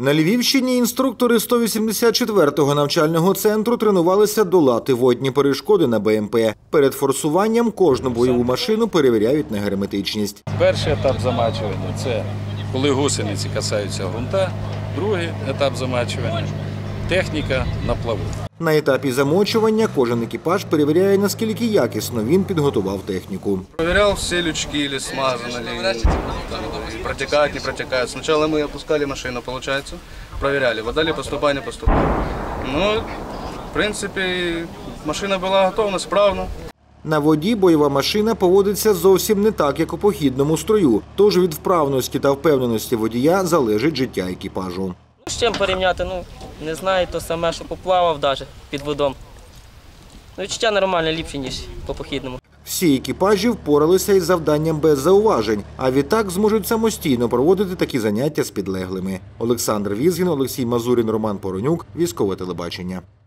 На Львівщині інструктори 184-го навчального центру тренувалися долати водні перешкоди на БМП. Перед форсуванням кожну бойову машину перевіряють на герметичність. Перший етап замачування – це коли гусениці касаються ґрунта. Другий етап замачування – техніка на плаву. На етапі замочування кожен екіпаж перевіряє, наскільки якісно він підготував техніку. Проверял, все лючки или смазаны, ли, протекают, не протекают. Сначала мы опускали машину, получается, проверяли, вода ли поступает, не поступает. Ну, в принципе, машина была готова, справна. На воді бойова машина поводиться зовсім не так, як у похідному строю. Тож від вправності та впевненості водія залежить життя екіпажу. З чим порівняти, не знаю, то саме, що поплавав навіть під водом. Відчуття нормально, ліпше, ніж по похідному. Всі екіпажі впоралися із завданням без зауважень, а відтак зможуть самостійно проводити такі заняття з підлеглими. Олександр Візгін, Олексій Мазурін, Роман Поронюк, Військове телебачення.